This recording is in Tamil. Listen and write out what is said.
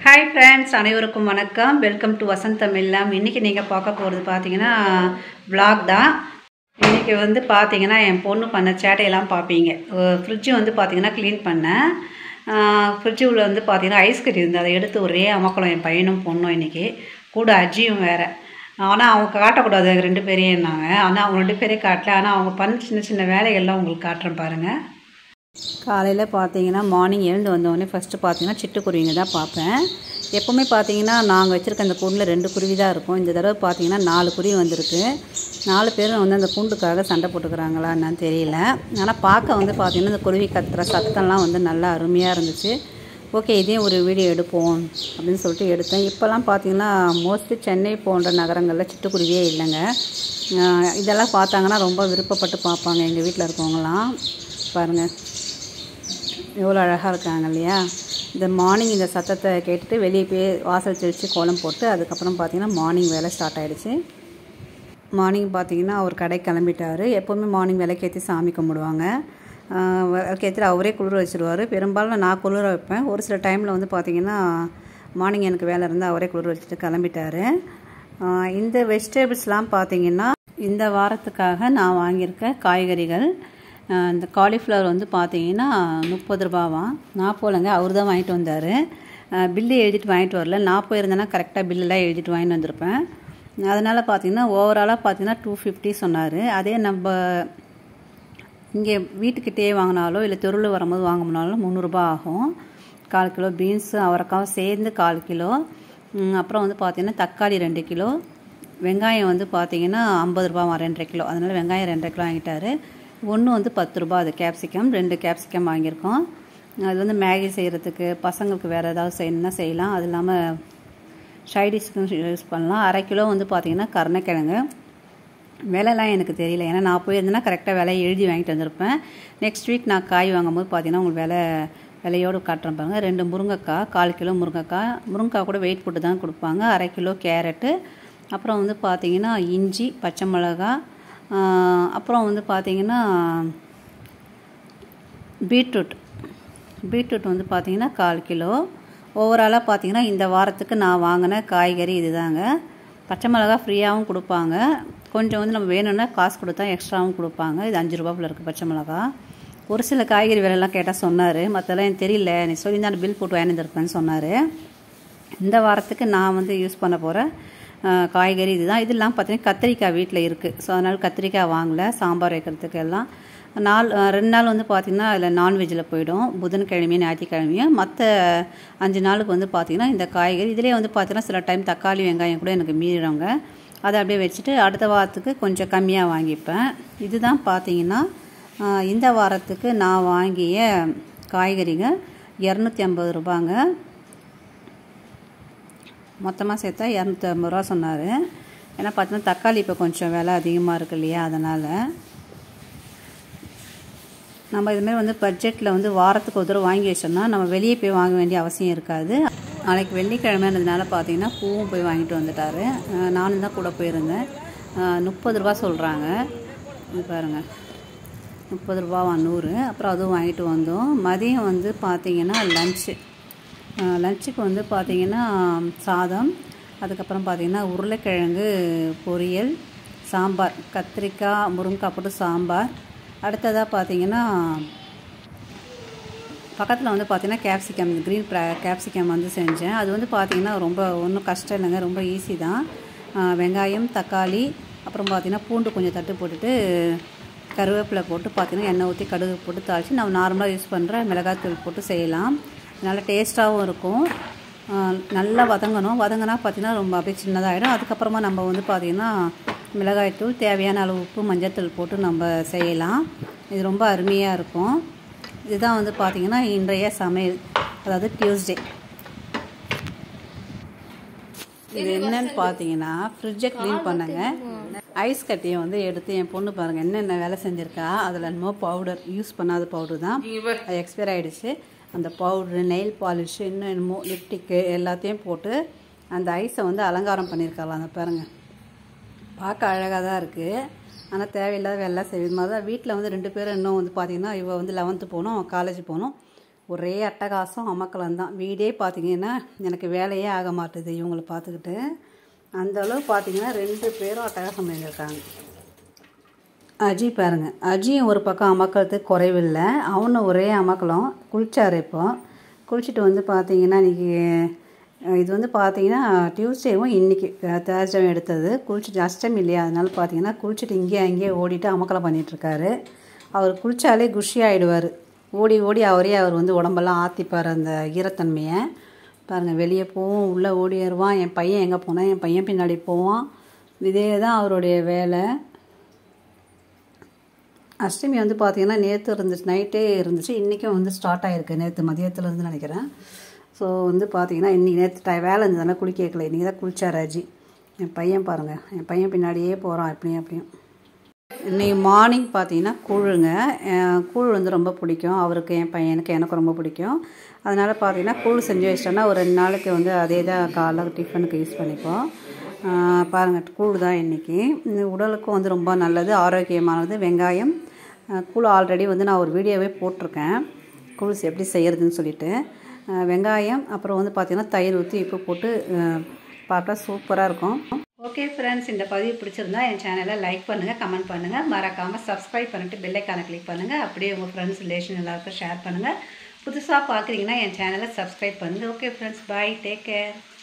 ஹாய் ஃப்ரெண்ட்ஸ், அனைவருக்கும் வணக்கம். வெல்கம் டு வசந்தம் இல்லம். இன்றைக்கி நீங்கள் பார்க்க போகிறது பார்த்தீங்கன்னா vlog தான். இன்றைக்கி வந்து பார்த்தீங்கன்னா என் பொண்ணு பண்ண சேட்டையெல்லாம் பார்ப்பீங்க. ஃப்ரிட்ஜு வந்து பார்த்தீங்கன்னா க்ளீன் பண்ணேன். ஃப்ரிட்ஜு உள்ள வந்து பார்த்தீங்கன்னா ஐஸ்கட்டி இருந்து அதை எடுத்து ஒரே அமக்கலம் என் பையனும் பொண்ணும் இன்றைக்கி கூட அஜியும் வேறு. ஆனால் அவங்க காட்டக்கூடாது ரெண்டு பேரையும்னாங்க. ஆனால் அவங்க ரெண்டு பேரையும் காட்டல. ஆனால் அவங்க பண்ண சின்ன சின்ன வேலைகள்லாம் உங்களுக்கு காட்டுறேன் பாருங்கள். காலையில் பார்த்தீங்கன்னா மார்னிங் எழுந்து வந்தோடனே ஃபஸ்ட்டு பார்த்தீங்கன்னா சிட்டுக்குருவிங்க தான் பார்ப்பேன். எப்போவுமே பார்த்தீங்கன்னா நாங்கள் வச்சுருக்க அந்த கூண்டில் 2 குருவி தான் இருக்கும். இந்த தடவை பார்த்தீங்கன்னா 4 குருவி வந்திருக்கு. 4 பேரும் வந்து அந்த கூண்டுக்காக சண்டை போட்டுக்கிறாங்களா என்னன்னு தெரியல. ஆனால் பார்க்க வந்து பார்த்திங்கன்னா இந்த குருவி கத்துற சத்தம்லாம் வந்து நல்லா அருமையாக இருந்துச்சு. ஓகே, இதையும் ஒரு வீடியோ எடுப்போம் அப்படின்னு சொல்லிட்டு எடுத்தேன். இப்போல்லாம் பார்த்தீங்கன்னா மோஸ்ட்லி சென்னை போன்ற நகரங்களில் சிட்டுக்குருவியே இல்லைங்க. இதெல்லாம் பார்த்தாங்கன்னா ரொம்ப விருப்பப்பட்டு பார்ப்பாங்க எங்கள் வீட்டில் இருக்கவங்களாம். பாருங்கள் எவ்வளோ அழகாக இருக்காங்க இல்லையா. இந்த மார்னிங் இந்த சத்தத்தை கேட்டுட்டு வெளியே போய் வாசல் தெளித்து கோலம் போட்டு அதுக்கப்புறம் பார்த்திங்கன்னா மார்னிங் வேலை ஸ்டார்ட் ஆகிடுச்சு. மார்னிங் பார்த்திங்கன்னா அவர் கடைக்கு கிளம்பிட்டார். எப்போவுமே மார்னிங் விளக்கேற்றி சாமி கும்பிடுவாங்க. விளக்கேற்றி அவரே குளிர வச்சுருவார். பெரும்பாலும் நான் குளிர வைப்பேன். ஒரு சில டைமில் வந்து பார்த்திங்கன்னா மார்னிங் எனக்கு வேலை இருந்தால் அவரே குளிர வச்சுட்டு கிளம்பிட்டார். இந்த வெஜிடபிள்ஸ்லாம் பார்த்திங்கன்னா இந்த வாரத்துக்காக நான் வாங்கியிருக்க காய்கறிகள். இந்த காலிஃப்ளவர் வந்து பார்த்தீங்கன்னா 30 ரூபாவாம். நான் போலங்க, அவர் தான் வாங்கிட்டு வந்தார். பில்லு எழுதிட்டு வாங்கிட்டு வரல. நான் போயிருந்தேன்னா கரெக்டாக பில்லெல்லாம் எழுதிட்டு வாங்கிட்டு வந்திருப்பேன். அதனால் பார்த்தீங்கன்னா ஓவராலாக பார்த்தீங்கன்னா 250 சொன்னார். அதே நம்ம இங்கே வீட்டுக்கிட்டே வாங்கினாலோ இல்லை தெருவில் வரும்போது வாங்கினாலும் 300 ரூபா ஆகும். 1/4 கிலோ பீன்ஸு அவரைக்காவும் சேர்ந்து 1/4 கிலோ. அப்புறம் வந்து பார்த்திங்கன்னா தக்காளி 2 கிலோ. வெங்காயம் வந்து பார்த்திங்கன்னா 50 ரூபாவா 2.5 கிலோ. அதனால் வெங்காயம் 2.5 கிலோ வாங்கிட்டார். ஒன்று வந்து 10 ரூபா. அது கேப்சிகம் 2 கேப்சிகம் வாங்கியிருக்கோம். அது வந்து மேகி செய்கிறதுக்கு பசங்களுக்கு வேறு ஏதாவது செய்யணுன்னா செய்யலாம். அது இல்லாமல் சைடிஷ்க்கும் யூஸ் பண்ணலாம். 1/2 கிலோ வந்து பார்த்திங்கன்னா கருணக்கிழங்கு. விலைலாம் எனக்கு தெரியல, ஏன்னா நான் போயிருந்தேன்னா கரெக்டாக விலையை எழுதி வாங்கிட்டு வந்திருப்பேன். நெக்ஸ்ட் வீக் நான் காய் வாங்கும்போது பார்த்திங்கன்னா உங்களுக்கு விலையோடு காட்டுறேன் பாருங்கள். 2 முருங்கைக்காய், 1/4 கிலோ முருங்கைக்காய் கூட வெயிட் போட்டு தான் கொடுப்பாங்க. 1/2 கிலோ கேரட்டு, அப்புறம் வந்து பார்த்திங்கன்னா இஞ்சி, பச்சை மிளகா, அப்புறம் வந்து பார்த்திங்கன்னா பீட்ரூட் வந்து பார்த்திங்கன்னா 1/4 கிலோ. ஓவராலாக பார்த்திங்கன்னா இந்த வாரத்துக்கு நான் வாங்கின காய்கறி இதுதாங்க. பச்சை மிளகா ஃப்ரீயாகவும் கொடுப்பாங்க. கொஞ்சம் வந்து நம்ம வேணும்னா காசு கொடுத்தா எக்ஸ்ட்ராவும் கொடுப்பாங்க. இது 5 ரூபாக்குள்ள இருக்குது பச்சை மிளகா. ஒரு சில காய்கறி விலையெல்லாம் கேட்டால் சொன்னார். மற்றெல்லாம் எனக்கு தெரியல, நீ சொல்லி தான் பில் போட்டு வாங்கியிருப்பேன்னு சொன்னார். இந்த வாரத்துக்கு நான் வந்து யூஸ் பண்ண போகிற காய்கறி இதுதான். இதெல்லாம் பார்த்தீங்கன்னா கத்திரிக்காய் வீட்டில் இருக்குது. ஸோ அதனால் கத்திரிக்காய் வாங்கலை. சாம்பார் வைக்கிறதுக்கு எல்லாம் 2 நாள் வந்து பார்த்திங்கன்னா அதில் நான்வெஜ்ஜில் போயிடும். புதன்கிழமையும் ஞாயிற்றுக்கிழமையும். மற்ற 5 நாளுக்கு வந்து பார்த்திங்கன்னா இந்த காய்கறி இதிலே வந்து பார்த்திங்கன்னா சில டைம் தக்காளி வெங்காயம் கூட எனக்கு மீறிடுங்க. அதை அப்படியே வச்சுட்டு அடுத்த வாரத்துக்கு கொஞ்சம் கம்மியாக வாங்கிப்பேன். இதுதான் பார்த்திங்கன்னா இந்த வாரத்துக்கு நான் வாங்கிய காய்கறிங்க 250 ரூபாங்க. மொத்தமாக சேர்த்தா 250 ரூபா சொன்னார். ஏன்னா பார்த்தீங்கன்னா தக்காளி இப்போ கொஞ்சம் விலை அதிகமாக இருக்குது இல்லையா, அதனால் நம்ம இதுமாரி வந்து பட்ஜெட்டில் வந்து வாரத்துக்கு ஒரு தடவை வாங்கி வச்சோம்னா நம்ம வெளியே போய் வாங்க வேண்டிய அவசியம் இருக்காது. நாளைக்கு வெள்ளிக்கிழமைன்றதுனால பார்த்தீங்கன்னா பூவும் போய் வாங்கிட்டு வந்துட்டார். நானும் தான் கூட போயிருந்தேன். 30 ரூபா சொல்கிறாங்க. இது பாருங்கள், 30 ரூபாவா 100. அப்புறம் அதுவும் வாங்கிட்டு வந்தோம். மதியம் வந்து பார்த்திங்கன்னா லஞ்சுக்கு வந்து பார்த்திங்கன்னா சாதம், அதுக்கப்புறம் பார்த்திங்கன்னா உருளைக்கிழங்கு பொரியல், சாம்பார், கத்திரிக்காய் முருங்கைக்காய் போட்டு சாம்பார். அடுத்ததாக பார்த்திங்கன்னா பக்கத்தில் வந்து பார்த்திங்கன்னா கேப்சிகம், க்ரீன் கேப்சிகம் வந்து செஞ்சேன். அது வந்து பார்த்திங்கன்னா ரொம்ப ஒன்றும் கஷ்டம் இல்லைங்க, ரொம்ப ஈஸி தான். வெங்காயம், தக்காளி, அப்புறம் பார்த்திங்கன்னா பூண்டு கொஞ்சம் தட்டு போட்டுட்டு கருவேப்பிலை போட்டு பார்த்திங்கன்னா எண்ணெய் ஊற்றி கடுகு போட்டு தாளித்து நம்ம நார்மலாக யூஸ் பண்ணுற மிளகாய்த்தூள் போட்டு செய்யலாம். நல்லா டேஸ்ட்டாகவும் இருக்கும். நல்லா வதங்கினா பார்த்திங்கன்னா ரொம்ப அப்படியே சின்னதாகிடும். அதுக்கப்புறமா நம்ம வந்து பார்த்திங்கன்னா மிளகாய்த்தூள், தேவையான அளவு உப்பு, மஞ்சள்தூள் போட்டு நம்ம செய்யலாம். இது ரொம்ப அருமையாக இருக்கும். இதுதான் வந்து பார்த்திங்கன்னா இன்றைய சமையல், அதாவது டியூஸ்டே. இது என்னன்னு பார்த்தீங்கன்னா ஃப்ரிட்ஜை க்ளீன் பண்ணுங்க. ஐஸ் கட்டியை வந்து எடுத்து என் பொண்ணு பாருங்கள் என்னென்ன வேலை செஞ்சுருக்கா. அதில் என்னமோ பவுடர், யூஸ் பண்ணாத பவுடர் தான், அது எக்ஸ்பயர் ஆகிடுச்சு. அந்த பவுட்ரு, நெயில் பாலிஷு, இன்னும் என்னமோ லிப்டிக்கு எல்லாத்தையும் போட்டு அந்த ஐஸை வந்து அலங்காரம் பண்ணியிருக்கலாம். அந்த பாருங்கள், பார்க்க அழகாக தான் இருக்குது. ஆனால் தேவையில்லாத வேலை செய்வது மாதிரி தான். வீட்டில் வந்து 2 பேரும் இன்னும் வந்து பார்த்திங்கன்னா இவள் வந்து 11th போகணும், அவன் காலேஜ் போகணும். ஒரே அட்டகாசம் அமக்கலம் தான். வீடே பார்த்திங்கன்னா எனக்கு வேலையே ஆக மாட்டுது இவங்களை பார்த்துக்கிட்டு. அந்தளவு பார்த்திங்கன்னா 2 பேரும் அட்டகாசம் பண்ணியிருக்காங்க. அஜி பாருங்கள், அஜியும் ஒரு பக்கம் அமக்கலத்துக்கு குறைவில்லை, அவனும் ஒரே அமக்கலம். குளிச்சார். இப்போ குளிச்சுட்டு வந்து பார்த்திங்கன்னா இன்றைக்கி இது வந்து பார்த்திங்கன்னா டியூஸ்டேவும் இன்றைக்கி தேர்ஸ்டேவும் எடுத்தது. குளிச்சுட்டு அஷ்டமி இல்லையா, அதனால பார்த்திங்கன்னா குளிச்சுட்டு அங்கேயே ஓடிட்டு அமக்கலம் பண்ணிகிட்ருக்காரு. அவர் குளித்தாலே குஷி ஆகிடுவார். ஓடி ஓடி அவர் வந்து உடம்பெல்லாம் ஆற்றிப்பார் அந்த ஈரத்தன்மையை. பாருங்கள், வெளியே போவோம், உள்ளே ஓடிடுவான். என் பையன் எங்கே போனால் என் பையன் பின்னாடி போவான். இதே தான் அவருடைய வேலை. அஷ்டமி வந்து பார்த்திங்கன்னா நேற்று இருந்துச்சு, நைட்டே இருந்துச்சு. இன்றைக்கும் வந்து ஸ்டார்ட் ஆகிருக்கு, நேற்று மதியத்துலேருந்து நினைக்கிறேன். ஸோ வந்து பார்த்திங்கன்னா இன்றைக்கி நேற்று வேலை இருந்ததுனால குளிக்க கேட்கல. இன்றைக்கி தான் குளிச்சார் அஜி. என் பையன் பாருங்கள், என் பையன் பின்னாடியே போகிறான் அப்படியும். இன்றைக்கி மார்னிங் பார்த்திங்கன்னா கூழுங்க. கூழ் வந்து ரொம்ப பிடிக்கும் அவருக்கு, என் பையனுக்கு, எனக்கு ரொம்ப பிடிக்கும். அதனால் பார்த்திங்கன்னா கூழ் செஞ்சு வச்சிட்டோன்னா ஒரு 2 நாளைக்கு வந்து அதே தான் காலைல டிஃபனுக்கு யூஸ் பண்ணிப்போம். பாருங்கள், கூழ் தான் இன்றைக்கி. உடலுக்கும் வந்து ரொம்ப நல்லது, ஆரோக்கியமானது. வெங்காயம் கூழ் ஆல்ரெடி வந்து நான் ஒரு வீடியோவே போட்டிருக்கேன், கூழ் எப்படி செய்கிறதுன்னு சொல்லிட்டு. வெங்காயம் அப்புறம் வந்து பார்த்திங்கன்னா தயிர் ஊற்றி உப்பு போட்டு பார்த்தா சூப்பராக இருக்கும். ஓகே ஃப்ரெண்ட்ஸ், இந்த பதிவு பிடிச்சிருந்தா என் சேனலை லைக் பண்ணுங்கள், கமெண்ட் பண்ணுங்கள், மறக்காமல் சப்ஸ்கிரைப் பண்ணிவிட்டு பெல் ஐக்கானை கிளிக் பண்ணுங்கள். அப்படியே உங்கள் ஃப்ரெண்ட்ஸ் ரிலேஷன் எல்லாருக்கும் ஷேர் பண்ணுங்கள். புதுசாக பார்க்குறீங்கன்னா என் சேனலை சப்ஸ்கிரைப் பண்ணுங்கள். Okay friends, bye, take care.